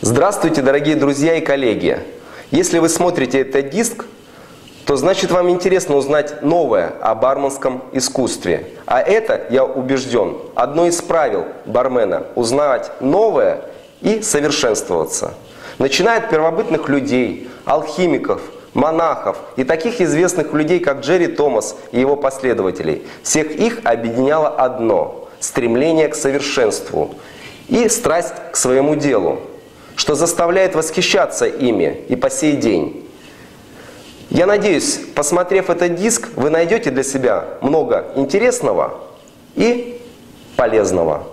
Здравствуйте, дорогие друзья и коллеги! Если вы смотрите этот диск, то значит вам интересно узнать новое о барменском искусстве. А это, я убежден, одно из правил бармена – узнавать новое и совершенствоваться. Начиная от первобытных людей, алхимиков, монахов и таких известных людей, как Джерри Томас и его последователей. Всех их объединяло одно – стремление к совершенству и страсть к своему делу, что заставляет восхищаться ими и по сей день. Я надеюсь, посмотрев этот диск, вы найдете для себя много интересного и полезного.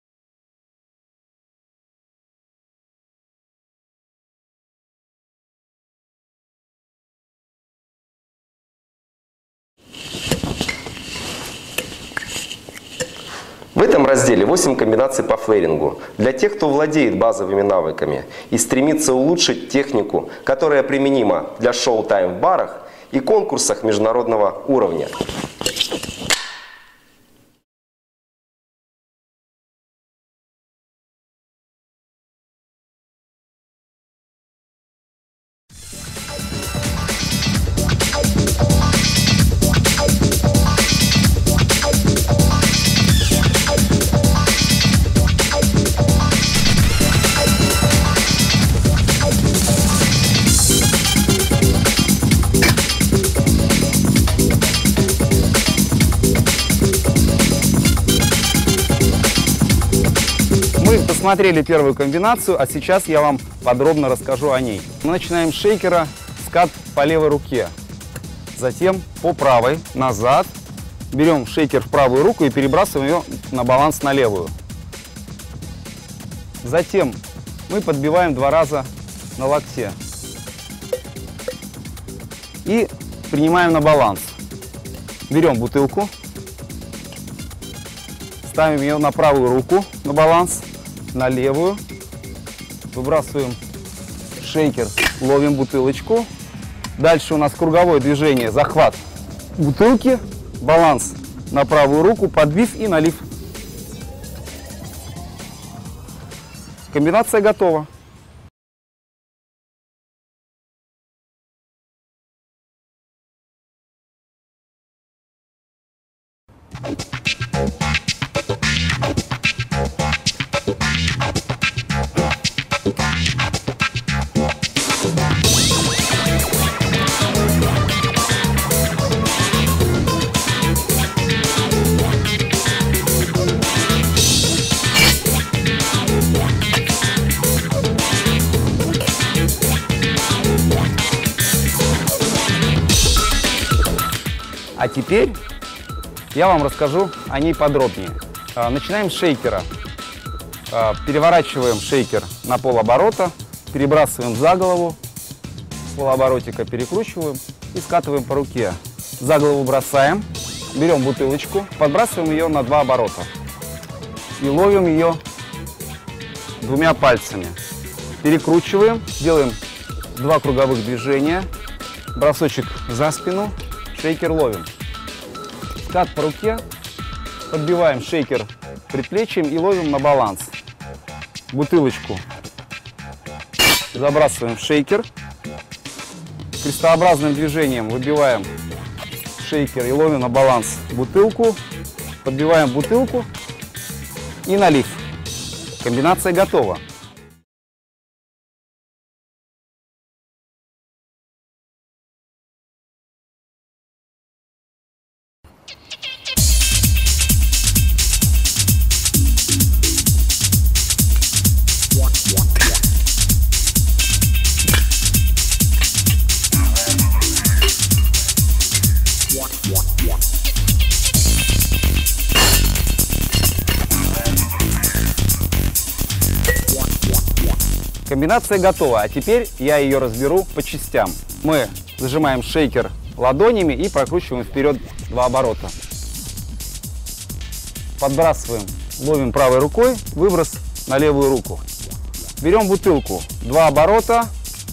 В этом разделе 8 комбинаций по флэрингу для тех, кто владеет базовыми навыками и стремится улучшить технику, которая применима для шоу-тайм в барах и конкурсах международного уровня. Мы посмотрели первую комбинацию, а сейчас я вам подробно расскажу о ней. Мы начинаем с шейкера, скат по левой руке, затем по правой, назад. Берем шейкер в правую руку и перебрасываем ее на баланс на левую. Затем мы подбиваем 2 раза на локте и принимаем на баланс. Берем бутылку, ставим ее на правую руку на баланс, на левую, выбрасываем шейкер, ловим бутылочку. Дальше у нас круговое движение, захват бутылки, баланс на правую руку, подбив и налив. Комбинация готова. А теперь я вам расскажу о ней подробнее. Начинаем с шейкера. Переворачиваем шейкер на полоборота, перебрасываем за голову, полоборотика перекручиваем и скатываем по руке. За голову бросаем, берем бутылочку, подбрасываем ее на 2 оборота и ловим ее 2 пальцами. Перекручиваем, делаем 2 круговых движения, бросочек за спину, шейкер ловим. Скат по руке, подбиваем шейкер предплечьем и ловим на баланс. Бутылочку забрасываем в шейкер. Крестообразным движением выбиваем шейкер и ловим на баланс бутылку. Подбиваем бутылку и налив. Комбинация готова. Комбинация готова, а теперь я ее разберу по частям. Мы зажимаем шейкер ладонями и прокручиваем вперед 2 оборота. Подбрасываем, ловим правой рукой, выброс на левую руку. Берем бутылку, 2 оборота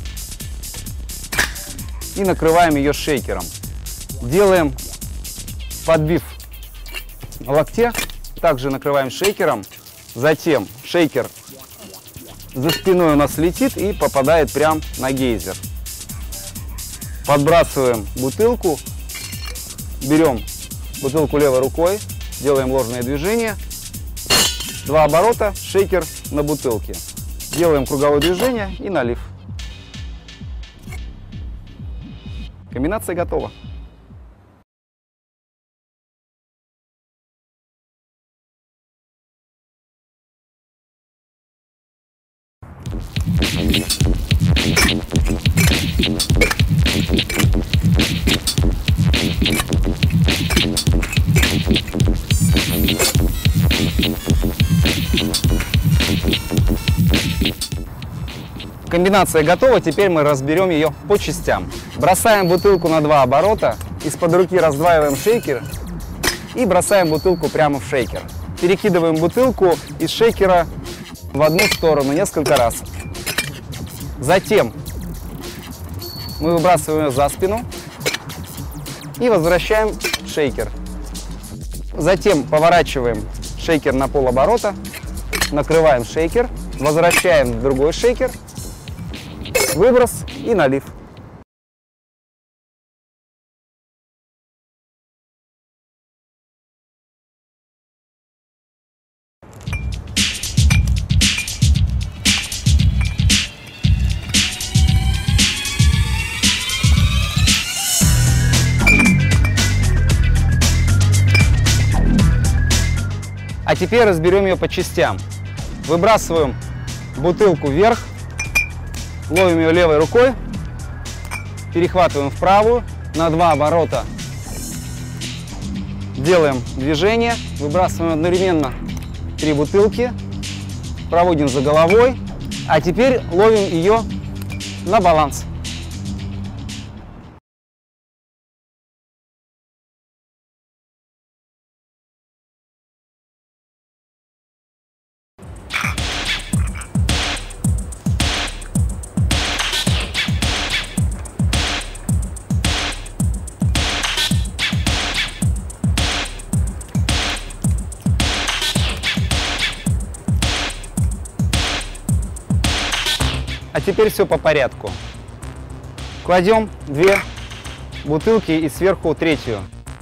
и накрываем ее шейкером. Делаем подбив на локте, также накрываем шейкером, затем шейкер за спиной у нас летит и попадает прямо на гейзер. Подбрасываем бутылку, берем бутылку левой рукой, делаем ложное движение, 2 оборота, шейкер на бутылке. Делаем круговое движение и налив. Комбинация готова. Комбинация готова, теперь мы разберем ее по частям. Бросаем бутылку на 2 оборота, из-под руки раздваиваем шейкер и бросаем бутылку прямо в шейкер. Перекидываем бутылку из шейкера в одну сторону несколько раз. Затем мы выбрасываем ее за спину и возвращаем шейкер. Затем поворачиваем шейкер на полоборота, накрываем шейкер, возвращаем в другой шейкер, выброс и налив. А теперь разберем ее по частям. Выбрасываем бутылку вверх, ловим ее левой рукой, перехватываем в правую, на 2 оборота делаем движение, выбрасываем одновременно 3 бутылки, проводим за головой, а теперь ловим ее на баланс. А теперь все по порядку. Кладем 2 бутылки и сверху 3-ю.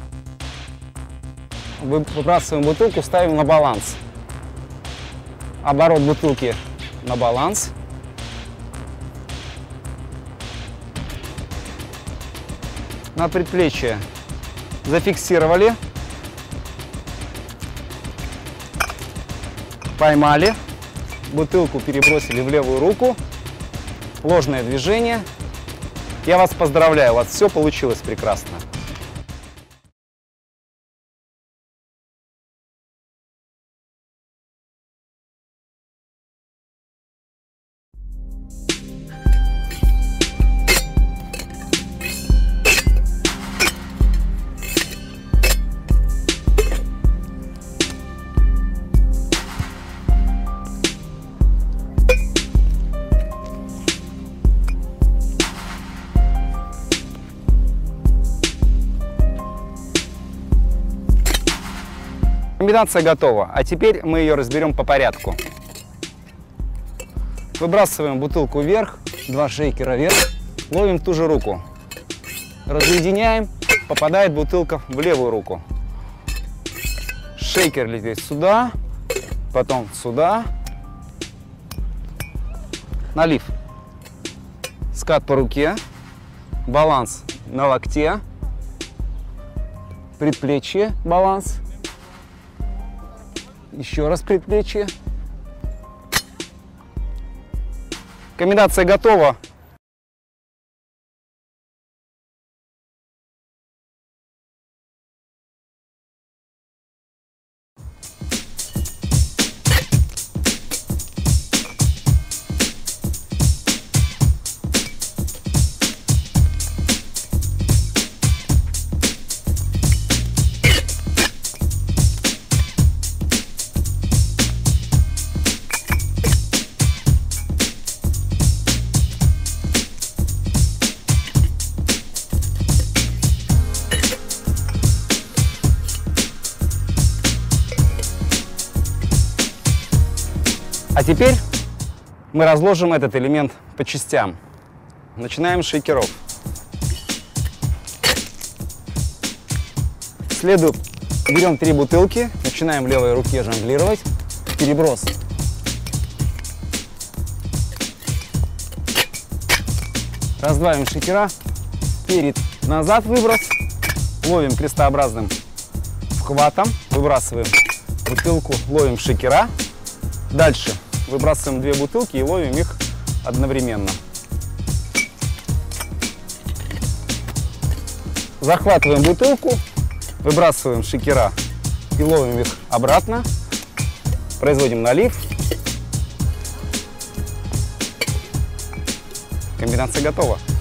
Выбрасываем бутылку, ставим на баланс. Оборот бутылки на баланс. На предплечье зафиксировали. Поймали. Бутылку перебросили в левую руку. Ложное движение. Я вас поздравляю, у вас все получилось прекрасно. Комбинация готова, а теперь мы ее разберем по порядку. Выбрасываем бутылку вверх, 2 шейкера вверх, ловим ту же руку. Разъединяем, попадает бутылка в левую руку. Шейкер летит сюда, потом сюда. Налив. Скат по руке, баланс на локте, предплечье, баланс. Еще раз предплечье. Комбинация готова. А теперь Мы разложим этот элемент по частям. Начинаем с шейкеров. Берем 3 бутылки, начинаем в левой руке жонглировать. Переброс. Раздваиваем шейкера. Назад выброс. Ловим крестообразным вхватом. Выбрасываем бутылку, ловим шейкера. Дальше выбрасываем 2 бутылки и ловим их одновременно. Захватываем бутылку, выбрасываем шейкера и ловим их обратно. Производим налив. Комбинация готова.